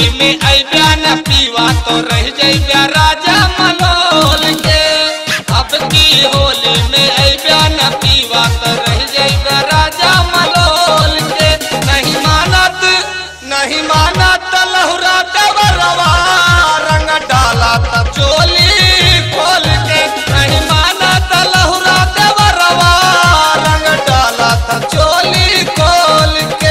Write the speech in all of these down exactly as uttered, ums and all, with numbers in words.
होली में अइब्या न पीवा तो रह जइब्या राजा मनोल के। अब की होली में अइब्या न पीवा तो रह जइब्या राजा मनोल के। नहीं मानत नहीं मानत लहुरा देवरवा रंग डाला त चोली खोल के। नहीं मानत लहुरा देवरवा रंग डाला त चोली खोल के।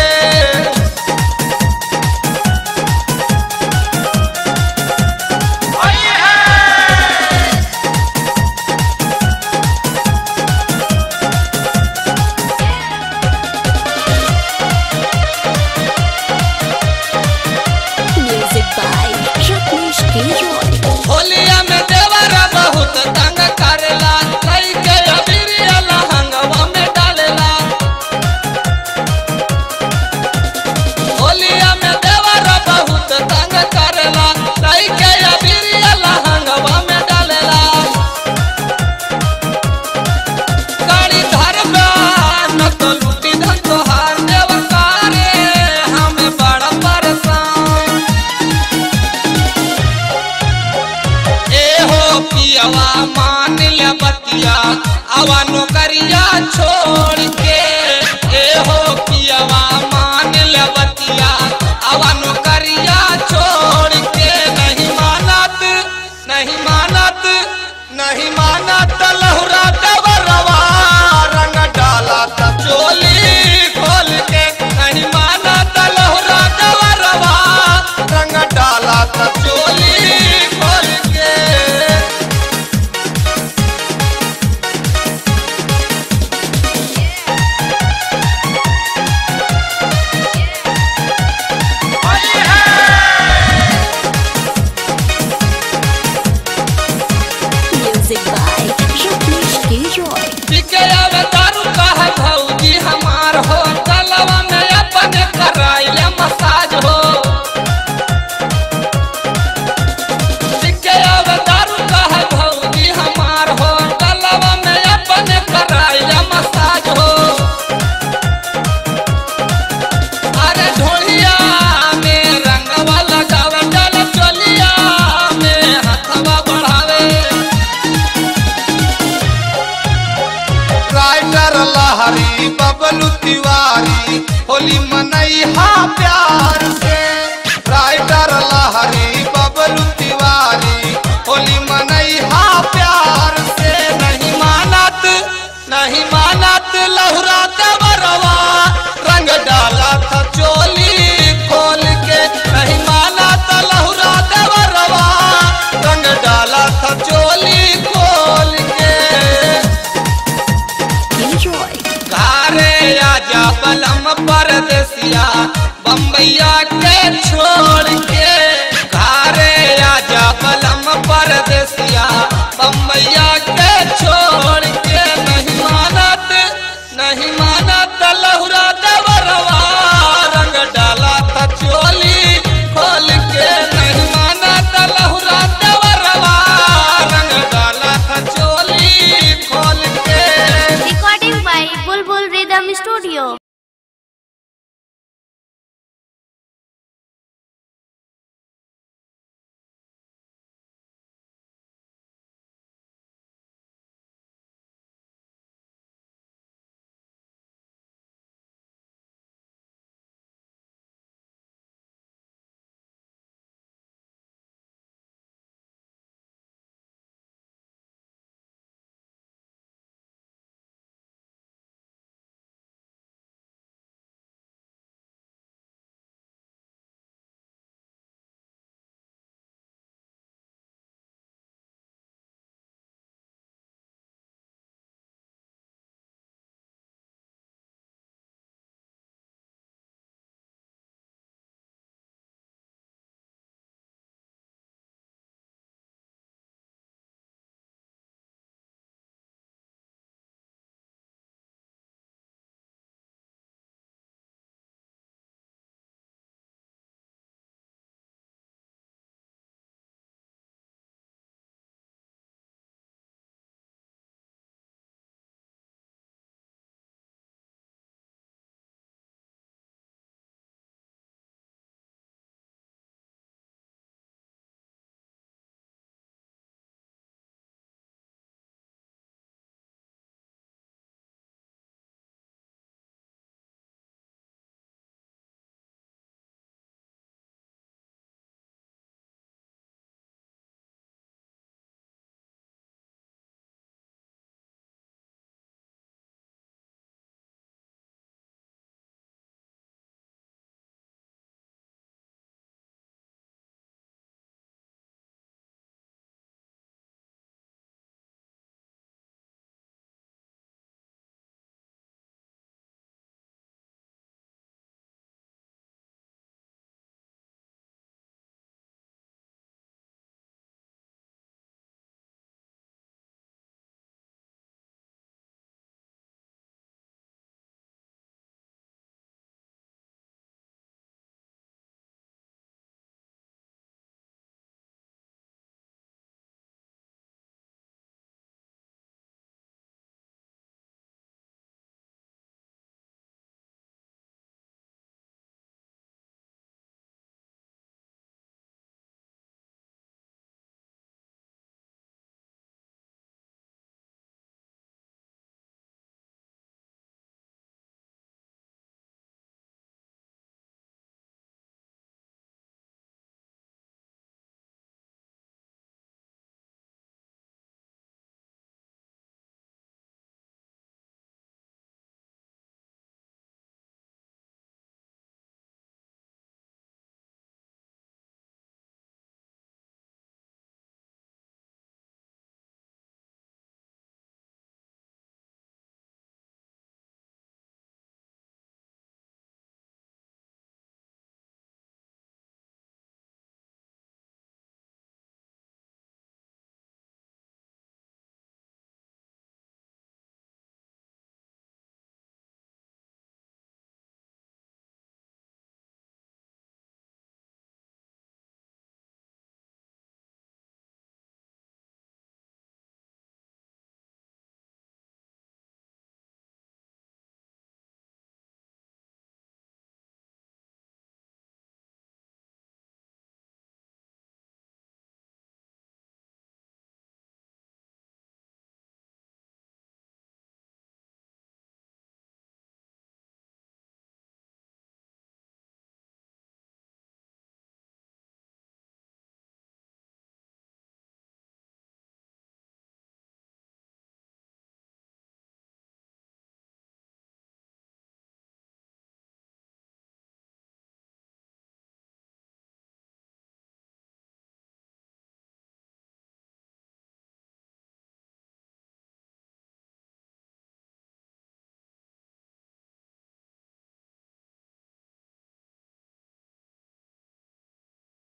होलिया में देवरा बहुत तंग करेला, लइके अबीरिया लहंगवा में डालेला। होलिया में देवरा बहुत तंग करेला, लइके अबीरिया लहंगवा में डालेला। गाड़ी धरबा न तो लूटी धन तोहार देवकारे हमें बड़ा परेशान। पियवा मान ले बतिया आवा नौकरिया छोड़ के। ए हो पियवा मान ले बतिया आवा नौकरिया छोड़ के। नहीं मानत नहीं मानत नहीं मानत लहुरा देवरवा रंग डाला त चोली खोल के। नहीं मानत लहुरा देवरवा रंग डाला त चोली खोल के। दारू कहा भौजी हमार हो, तलवा में अपन कराइले मसाज हो। दारू कहा भौजी हमार हो, तलवा में अपन कराइले मसाज हो। अरे ढोलिया में रंगवा लगावे चल चोलिया में हथवा बढ़ावे। राइटर लहरी बबलू तिवारी होली मनैहा प्यार से। राइटर लहरी बबलू तिवारी होली मनैहा प्यार से। नहीं मानत नहीं मानत लहुरा देवरवा रंग डाला था चोली खोल के। नहीं मानत लहुरा देवरवा रंग डाला था चोली खोल के। घरे आजा बलम परदेसिया बम्बैया